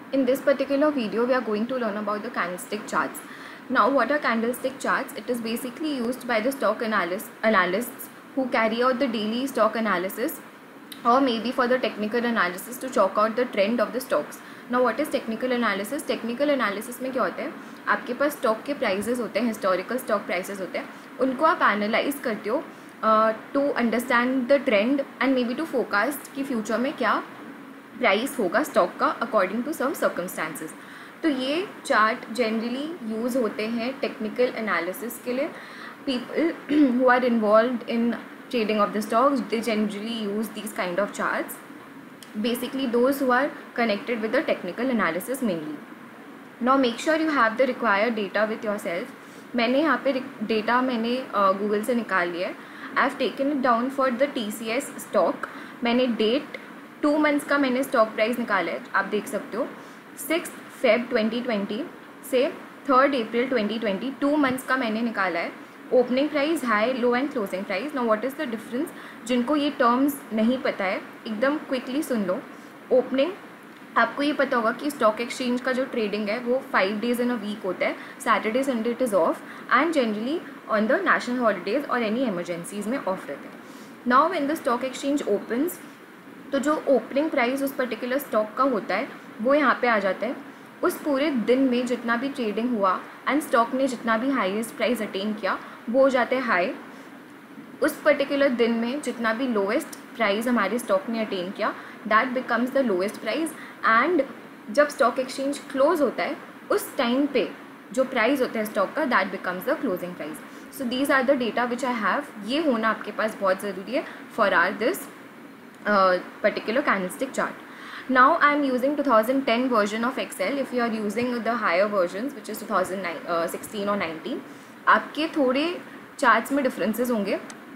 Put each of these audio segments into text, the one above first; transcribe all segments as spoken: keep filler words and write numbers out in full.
In this particular video, we are going to learn about the candlestick charts. Now, what are candlestick charts? It is basically used by the stock analyst, analysts who carry out the daily stock analysis or maybe for the technical analysis to chalk out the trend of the stocks. Now, what is technical analysis? Technical analysis में क्या होता है, आपके पास stock के prices होते हैं, historical stock prices होते हैं, उनको आप एनालाइज करते हो to understand the trend and maybe to forecast कि फ्यूचर में क्या प्राइस होगा स्टॉक का अकॉर्डिंग टू सम सर्कमस्टांसेस. तो ये चार्ट जनरली यूज़ होते हैं टेक्निकल एनालिसिस के लिए. People who are involved in trading of the stocks, they generally use these kind of charts. Basically those who are connected with the technical analysis mainly. Now make sure you have the required data with yourself. मैंने यहाँ पे data मैंने Google uh, से निकाल लिया है. I have taken it down for the T C S stock. मैंने date two months का मैंने स्टॉक प्राइस निकाला है, आप देख सकते हो. सिक्स फेब ट्वेंटी ट्वेंटी से third April twenty twenty two months का मैंने निकाला है. Opening price, high, low and closing price. Now what is the difference? जिनको ये टर्म्स नहीं पता है एकदम क्विकली सुन लो. ओपनिंग, आपको ये पता होगा कि स्टॉक एक्सचेंज का जो ट्रेडिंग है वो five days in a week होता है. Saturday Sunday it is off and generally on the national holidays और एनी एमरजेंसीज में ऑफ रहते हैं. Now when the stock exchange opens, तो जो ओपनिंग प्राइस उस पर्टिकुलर स्टॉक का होता है वो यहाँ पे आ जाता है. उस पूरे दिन में जितना भी ट्रेडिंग हुआ एंड स्टॉक ने जितना भी हाईएस्ट प्राइस अटेन किया वो हो जाते हैं हाई. उस पर्टिकुलर दिन में जितना भी लोएस्ट प्राइस हमारे स्टॉक ने अटेन किया that becomes the lowest price. And जब स्टॉक एक्सचेंज क्लोज होता है उस टाइम पे जो प्राइस होता है स्टॉक का that becomes the closing price. So these are the data which I have. ये होना आपके पास बहुत ज़रूरी है for our this particular candlestick chart. Now I am using two thousand ten version of Excel. If you are using the higher versions which is two thousand sixteen or nineteen, आपके थोड़े charts में differences होंगे.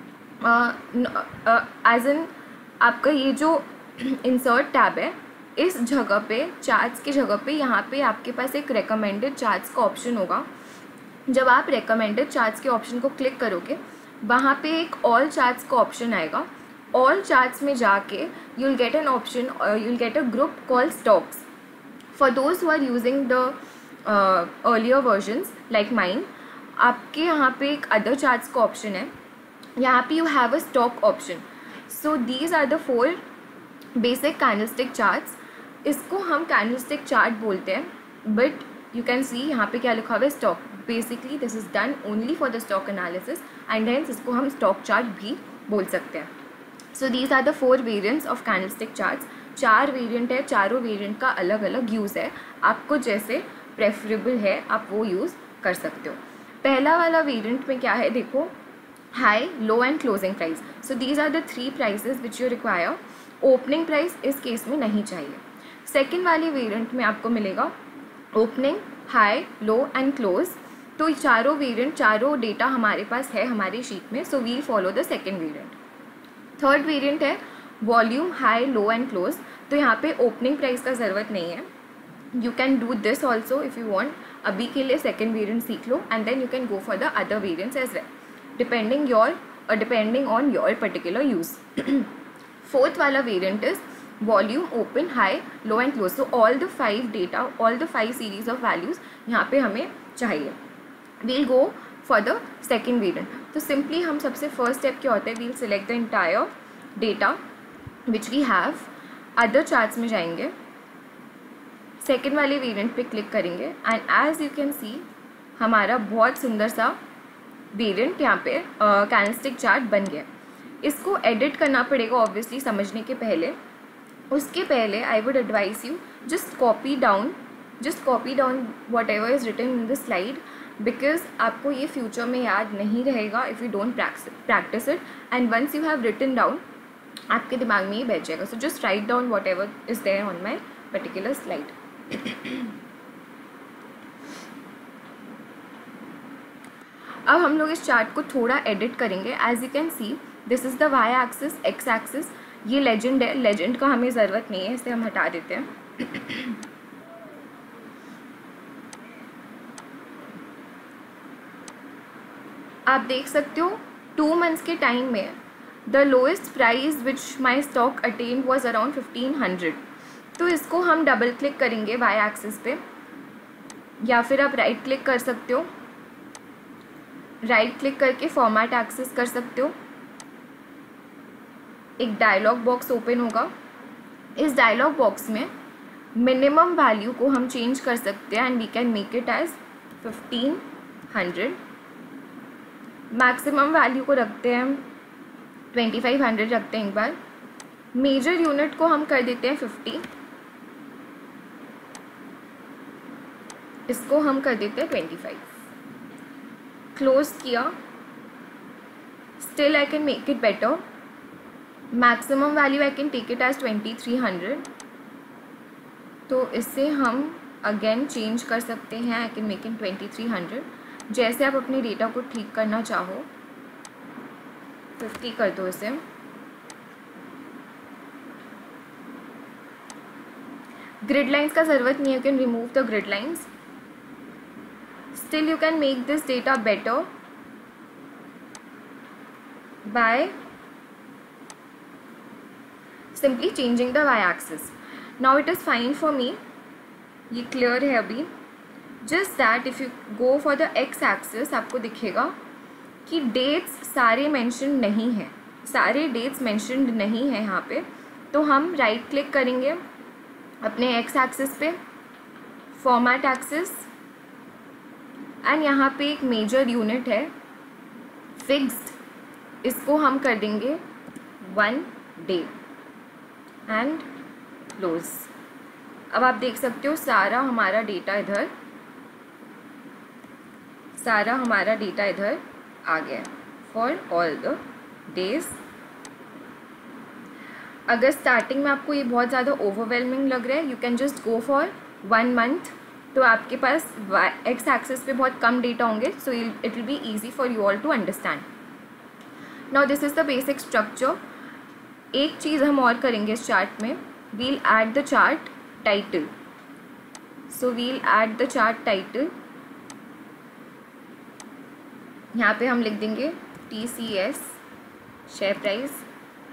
As in आपका ये जो insert tab है इस जगह पे चार्ट्स की जगह पे यहाँ पे आपके पास एक रिकमेंडेड चार्ट्स का ऑप्शन होगा. जब आप रिकमेंडेड चार्ट्स के ऑप्शन को क्लिक करोगे वहाँ पे एक ऑल चार्ट्स का ऑप्शन आएगा. ऑल चार्ट्स में जाके you will get an option, you will get a group call stocks. For those who are using the earlier versions like mine, आपके यहाँ पे एक अदर चार्ट्स का ऑप्शन है. यहाँ पे you have a stock option. So these are the four basic candlestick charts. इसको हम कैंडलस्टिक चार्ट बोलते हैं बट यू कैन सी यहाँ पे क्या लिखा हुआ है, stock. Basically this is done only for the stock analysis and hence इसको हम स्टॉक चार्ट भी बोल सकते हैं. So these are the four variants of candlestick charts. चार वेरियंट है, चारों वेरियंट का अलग अलग यूज़ है. आपको जैसे प्रेफरेबल है आप वो यूज़ कर सकते हो. पहला वाला वेरियंट में क्या है देखो, high, low and closing price. So these are the three prices which you require. Opening price इस केस में नहीं चाहिए. सेकेंड वाले वेरियंट में आपको मिलेगा opening, high, low and close. तो चारों वेरियंट, चारों डेटा हमारे पास है हमारी शीट में. So we follow the second variant. Third variant है volume, high, low and close. तो यहाँ पे ओपनिंग प्राइस का ज़रूरत नहीं है. You can do this also if you want. अभी के लिए सेकेंड वेरिएंट सीख लो and then you can go for the other variants as well depending your और depending on your particular use. Fourth वाला variant is volume, open, high, low and close. So all the five data, all the five series of values यहाँ पे हमें चाहिए. We'll go for the second variant. तो simply हम सबसे first step क्या होता है, we'll select the entire data which we have. Other charts में जाएंगे, सेकेंड वाले वेरिएंट पे क्लिक करेंगे and as you can see हमारा बहुत सुंदर सा वेरिएंट यहाँ पे कैंडलस्टिक चार्ट बन गया. इसको एडिट करना पड़ेगा ऑब्वियसली समझने के पहले. उसके पहले I would advise you just copy down just copy down whatever is written in the slide because आपको ये फ्यूचर में याद नहीं रहेगा if you don't practise it. And once you have written down आपके दिमाग में ये बैठ जाएगा. So just write down whatever is there on my particular slide. अब हम लोग इस चार्ट को थोड़ा एडिट करेंगे. As you can C this is the Y axis, X axis. ये लेजेंड है, लेजेंड का हमें ज़रूरत नहीं है, इसे हम हटा देते हैं. आप देख सकते हो टू मंथ्स के टाइम में the lowest price which my stock attain was around fifteen hundred. तो इसको हम डबल क्लिक करेंगे वाई एक्सिस पे, या फिर आप राइट क्लिक कर सकते हो, राइट क्लिक करके फॉर्मेट एक्सिस कर सकते हो। एक डायलॉग बॉक्स ओपन होगा। इस डायलॉग बॉक्स में मिनिमम वैल्यू को हम चेंज कर सकते हैं and we can make it as fifteen hundred. Maximum value को रखते हैं हम ट्वेंटी फाइव हंड्रेड रखते हैं एक बार। मेजर यूनिट को हम कर देते हैं फिफ्टी, इसको हम कर देते हैं ट्वेंटी फाइव। क्लोज किया, still I can make it better. Maximum value I can take it as twenty three hundred, तो इससे हम अगेन चेंज कर सकते हैं। I can make in twenty three hundred. जैसे आप अपने डेटा को ठीक करना चाहो, फिफ्टी कर दो इसे। ग्रिड लाइन्स का ज़रूरत नहीं है, you can remove the grid lines. Still you can make this data better by simply changing the y axis. Now it is fine for me, ये clear है अभी। just that if you go for the x axis आपको दिखेगा कि dates सारे mentioned नहीं हैं, सारे dates mentioned नहीं हैं यहाँ पे। तो हम right click करेंगे अपने x axis पे, format axis, and यहाँ पे एक major unit है fixed, इसको हम कर देंगे one day एंड क्लोज। अब आप देख सकते हो सारा हमारा डेटा इधर सारा हमारा डेटा इधर आ गया फॉर ऑल द डेज। अगर स्टार्टिंग में आपको ये बहुत ज़्यादा ओवरवेलमिंग लग रहा है, you can just go for one month. तो आपके पास एक्स एक्सिस पे बहुत कम डेटा होंगे, so it will be easy for you all to understand. Now this is the basic structure. एक चीज़ हम और करेंगे इस चार्ट में, we'll add the chart title. So we'll add the chart title. यहाँ पे हम लिख देंगे T C S share price,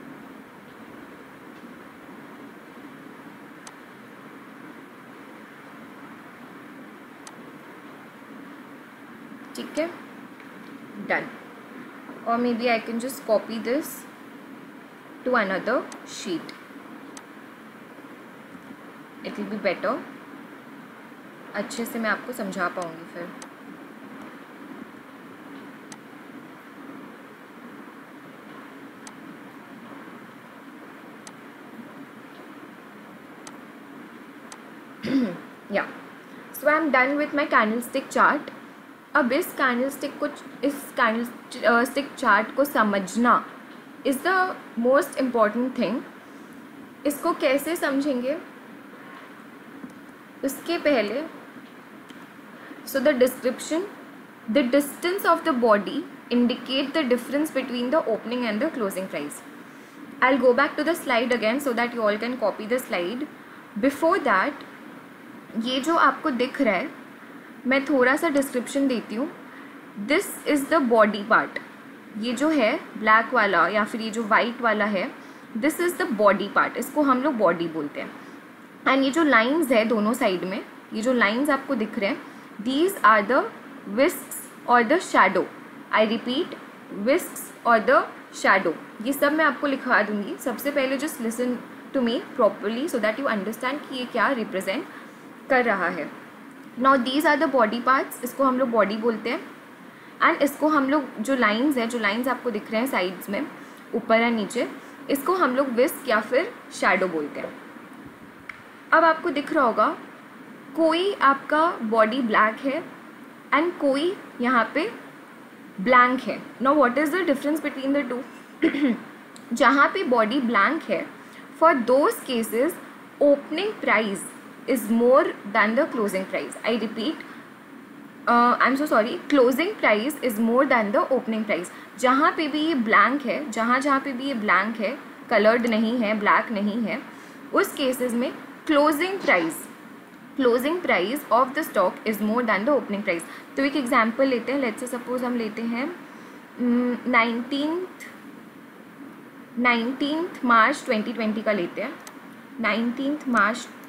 ठीक है, डन। और maybe I can just copy this to another sheet, it will be better। अच्छे से मैं आपको समझा पाऊंगी फिर। या so I am done with my candlestick chart. अब इस कैंडलस्टिक को इस कैंडलस्टिक चार्ट को समझना is the most important thing. इसको कैसे समझेंगे उसके पहले, so the description, the distance of the body indicate the difference between the opening and the closing price. I will go back to the slide again so that you all can copy the slide. Before that, ये जो आपको दिख रहा है, मैं थोड़ा सा description देती हूँ। This is the body part. ये जो है ब्लैक वाला या फिर ये जो वाइट वाला है, this is the body part, इसको हम लोग बॉडी बोलते हैं। एंड ये जो लाइंस है दोनों साइड में, ये जो लाइंस आपको दिख रहे हैं, दीज आर द विस्क्स और the shadow. I repeat, wicks और द शैडो। ये सब मैं आपको लिखवा दूंगी। सबसे पहले just listen to me properly so that you understand कि ये क्या रिप्रेजेंट कर रहा है। Now these are the body parts, इसको हम लोग बॉडी बोलते हैं। एंड इसको हम लोग जो लाइंस हैं, जो लाइंस आपको दिख रहे हैं साइड्स में ऊपर या नीचे, इसको हम लोग विस्क या फिर शैडो बोलते हैं। अब आपको दिख रहा होगा कोई आपका बॉडी ब्लैक है एंड कोई यहाँ पे ब्लैंक है। Now what is the difference between the two? जहाँ पे बॉडी ब्लैंक है, for those cases opening price is more than the closing price. I repeat, I am so sorry, closing price is more than the opening price. जहाँ पे भी ये blank है, जहाँ जहाँ पे भी ये ब्लैंक है, कलर्ड नहीं है, ब्लैक नहीं है, उस केसेस में closing price closing price of the stock is more than the opening price. तो एक एग्जाम्पल लेते हैं। लेट्स से सपोज हम लेते हैं nineteenth nineteenth March twenty twenty का लेते हैं। नाइनटीन्थ मार्च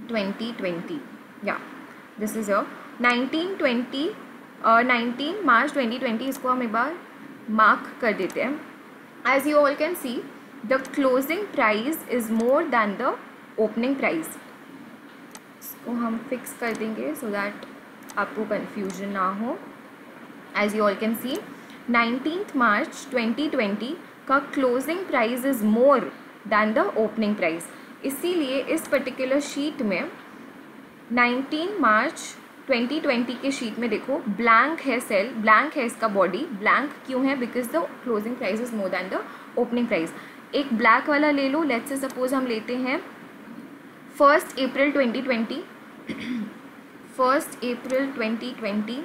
ट्वेंटी ट्वेंटी, या this is your nineteen twenty nineteen March twenty twenty, इसको हम एक बार मार्क कर देते हैं. As you all can see the closing price is more than the opening price. इसको हम फिक्स कर देंगे सो दैट आपको कन्फ्यूजन ना हो. As you all can see nineteenth March twenty twenty का closing price is more than the opening price. इसीलिए इस पर्टिकुलर शीट में नाइनटीन मार्च ट्वेंटी ट्वेंटी के शीट में देखो ब्लैंक है सेल, ब्लैंक है इसका बॉडी. ब्लैंक क्यों है? Because the closing price is more than the opening price. एक ब्लैक वाला ले लो. लेट्स से सपोज हम लेते हैं first April twenty twenty, first April twenty twenty.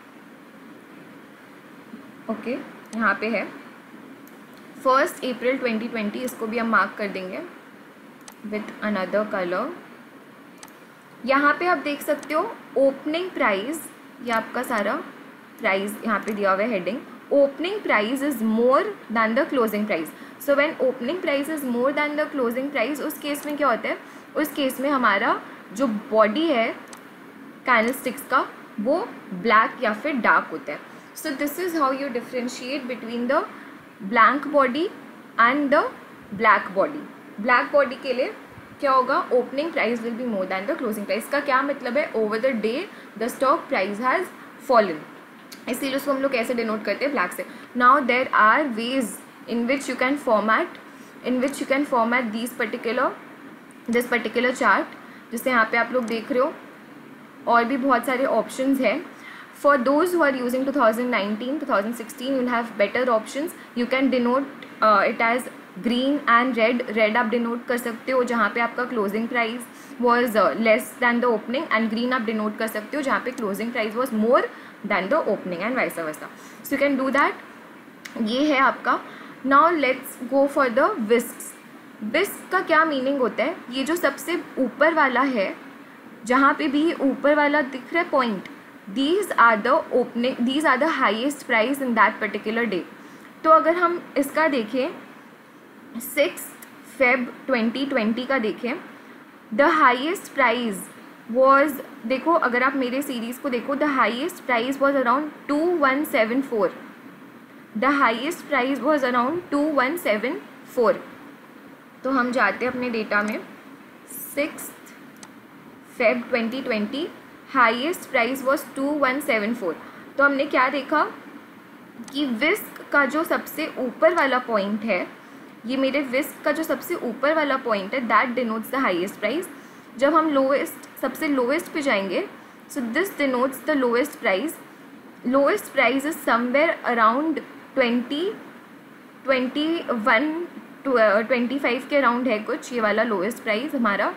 Okay, यहाँ पे है फर्स्ट अप्रैल ट्वेंटी ट्वेंटी. इसको भी हम मार्क कर देंगे विथ अनदर कलर. यहाँ पे आप देख सकते हो ओपनिंग प्राइस, ये आपका सारा प्राइस यहाँ पे दिया हुआ है heading. Opening price is more than the closing price. So when opening price is more than the closing price, उस केस में क्या होता है? उस केस में हमारा जो बॉडी है कैंडलस्टिक्स का वो ब्लैक या फिर डार्क होता है. So this is how you differentiate between the blank body and the black body. Black body के लिए क्या होगा? Opening price will be more than the closing price. का क्या मतलब है? Over the day the stock price has fallen. इसीलिए उसको हम लोग कैसे डिनोट करते हैं? ब्लैक से. Now there are ways in which you can format in which you can format this particular this particular chart, जिससे यहाँ पे आप लोग देख रहे हो. और भी बहुत सारे ऑप्शंस हैं. For those who are using two thousand nineteen two thousand sixteen you will have better options. You can denote it as green and red. Red आप डिनोट कर सकते हो जहाँ पे आपका closing price was less than the opening, and green आप denote कर सकते हो जहाँ पे closing price was more than the opening, and vice versa. So you can do that. ये है आपका. Now let's go for the whisks. Whisk का क्या मीनिंग होता है? ये जो सबसे ऊपर वाला है, जहाँ पे भी ऊपर वाला दिख रहा है point, these are the opening, these are the highest price in that particular day. तो अगर हम इसका देखें सिक्स फेब ट्वेंटी ट्वेंटी का देखें, द हाइएस्ट प्राइस वॉज, देखो अगर आप मेरे सीरीज़ को देखो, the highest price was around two one seven four. The highest price was around two one seven four. तो हम जाते हैं अपने डेटा में. Six Feb twenty twenty highest price was two one seven four. तो हमने क्या देखा कि विस्क का जो सबसे ऊपर वाला पॉइंट है, ये मेरे विस्क का जो सबसे ऊपर वाला पॉइंट है, that denotes the highest price. जब हम लोएस्ट सबसे लोएस्ट पे जाएंगे, so this denotes the lowest price. Lowest price is somewhere around twenty twenty one twenty five के अराउंड है कुछ. ये वाला लोएस्ट प्राइस हमारा.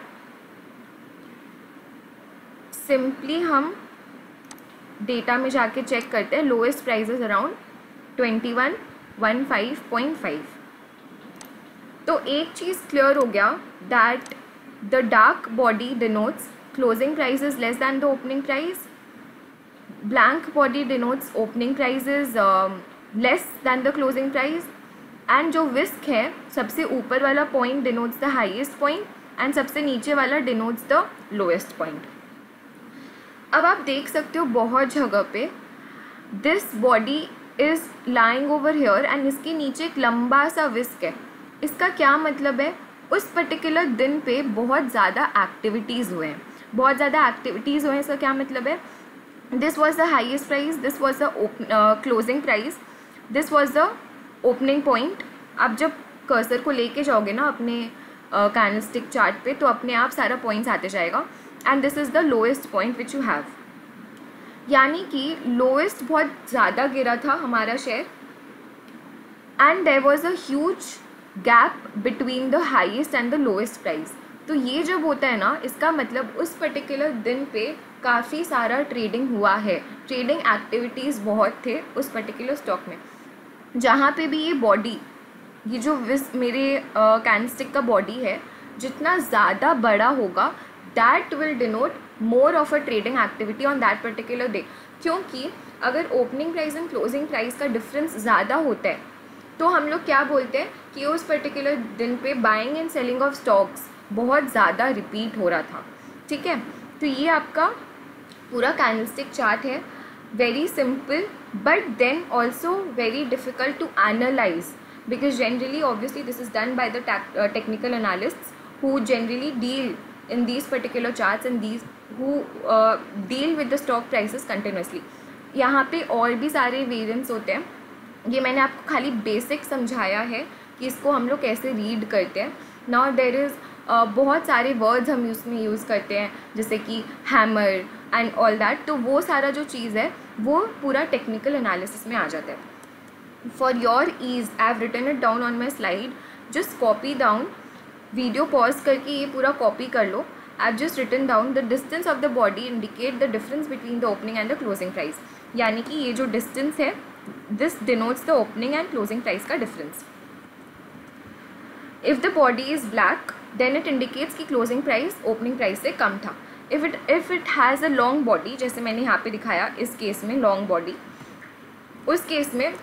सिंपली हम डेटा में जाके चेक करते हैं. Lowest price is around twenty one one five point five. तो एक चीज़ क्लियर हो गया that the dark body denotes closing price is less than the opening price. Blank body denotes opening price is less than the closing price. And जो wick है, सबसे ऊपर वाला point denotes the highest point, and सबसे नीचे वाला denotes the lowest point. अब आप देख सकते हो बहुत जगह पे this body is lying over here, and इसके नीचे एक लंबा सा विस्क है. इसका क्या मतलब है? उस पर्टिकुलर दिन पे बहुत ज़्यादा एक्टिविटीज़ हुए हैं, बहुत ज़्यादा एक्टिविटीज़ हुए हैं. इसका क्या मतलब है? This was the highest price, this was the closing price, this was the opening point. आप जब कर्सर को लेके जाओगे ना अपने कैंडलस्टिक चार्ट पे, तो अपने आप सारा पॉइंट्स आते जाएगा. And this is the lowest point which you have. यानी कि लोएस्ट बहुत ज़्यादा गिरा था हमारा share, and there was a huge gap between the highest and the lowest price. तो ये जब होता है ना, इसका मतलब उस पर्टिकुलर दिन पे काफ़ी सारा ट्रेडिंग हुआ है, ट्रेडिंग एक्टिविटीज़ बहुत थे उस पर्टिकुलर स्टॉक में. जहाँ पे भी ये बॉडी, ये जो विस मेरे कैंडलस्टिक uh, का बॉडी है, जितना ज़्यादा बड़ा होगा, that will denote more of a trading activity on that particular day. क्योंकि अगर opening price and closing price का डिफरेंस ज़्यादा होता है, तो हम लोग क्या बोलते हैं कि उस पर्टिकुलर दिन पे buying and selling of stocks बहुत ज़्यादा रिपीट हो रहा था. ठीक है, तो ये आपका पूरा कैंडलस्टिक चार्ट है, very simple but then also very difficult to analyse, because generally obviously this is done by the tac- uh, technical analysts who generally deal in these particular charts and these who uh, deal with the stock prices continuously. यहाँ पे और भी सारे variants होते हैं, ये मैंने आपको खाली बेसिक समझाया है कि इसको हम लोग कैसे रीड करते हैं. नाउ देयर इज़ बहुत सारे वर्ड्स हम उसमें यूज़ करते हैं जैसे कि हैमर एंड ऑल दैट, तो वो सारा जो चीज़ है वो पूरा टेक्निकल एनालिसिस में आ जाता है. For your ease, I have written it down on my slide. Just copy down. Video pause करके ये पूरा कॉपी कर लो. I have just written down the distance of the body indicate the difference between the opening and the closing price. यानी कि ये जो distance है, this denotes the opening and closing price का difference. If the body is black, then it indicates कि closing price opening price से कम था. If it if it has a long body, जैसे मैंने यहाँ पे दिखाया इस केस में long body, उस केस में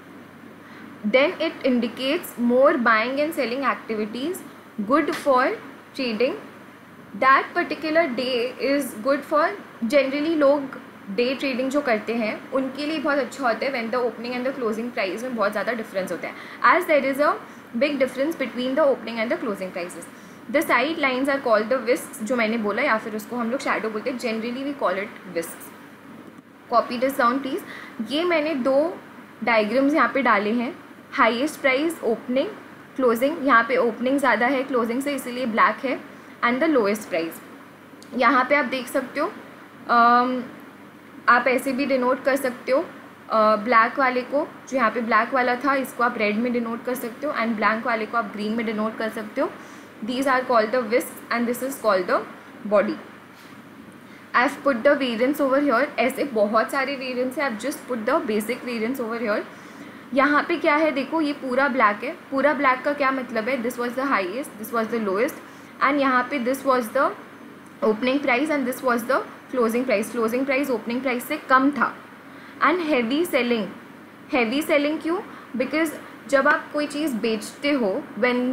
then it indicates more buying and selling activities, good for trading. That particular day is good for generally लोग डे ट्रेडिंग जो करते हैं उनके लिए बहुत अच्छा होता है when the opening and the closing price में बहुत ज़्यादा डिफरेंस होता है, as there is a big difference between the opening and the closing prices. The side lines are called the whisks, जो मैंने बोला, या फिर उसको हम लोग शैडो बोलते हैं. generally we call it whisks. Copy this down please. ये मैंने दो डायग्राम्स यहाँ पे डाले हैं, हाईएस्ट प्राइस, ओपनिंग, क्लोजिंग. यहाँ पे ओपनिंग ज़्यादा है क्लोजिंग से, इसीलिए ब्लैक है, एंड द लोएस्ट प्राइस. यहाँ पे आप देख सकते हो, um, आप ऐसे भी डिनोट कर सकते हो ब्लैक uh, वाले को, जो यहाँ पे ब्लैक वाला था इसको आप रेड में डिनोट कर सकते हो, एंड ब्लैक वाले को आप ग्रीन में डिनोट कर सकते हो. These are called the wick and this is called the body. I have put the variants over here. ऐसे बहुत सारे वेरियंट्स हैं, I have just put the basic variants over here. यहाँ पे क्या है देखो, ये पूरा ब्लैक है. पूरा ब्लैक का क्या मतलब है, this was the highest, this was the lowest, and यहाँ पे this was the opening price and this was the closing price. Closing price opening price से कम था. And heavy selling, heavy selling क्यों, बिकॉज जब आप कोई चीज़ बेचते हो, व्हेन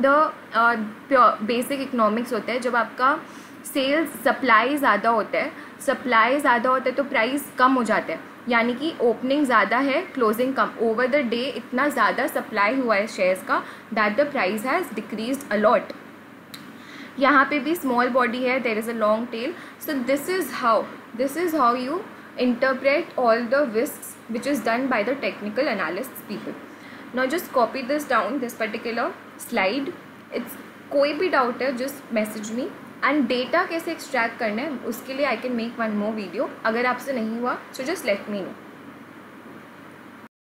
द बेसिक इकोनॉमिक्स होता है, जब आपका सेल्स सप्लाई ज़्यादा होता है, सप्लाई ज़्यादा होता है तो प्राइस कम हो जाता है. यानी कि ओपनिंग ज़्यादा है, क्लोजिंग कम. ओवर द डे इतना ज़्यादा सप्लाई हुआ है शेयर्स का that the price has decreased a lot. यहाँ पे भी स्मॉल बॉडी है, there is a long tail. So this is how this is how you interpret all the wicks which is done by the technical analyst people. Now just copy this down, this particular slide. It's कोई भी doubt है just message me. And data कैसे extract करना है उसके लिए I can make one more video. अगर आपसे नहीं हुआ so just let me no.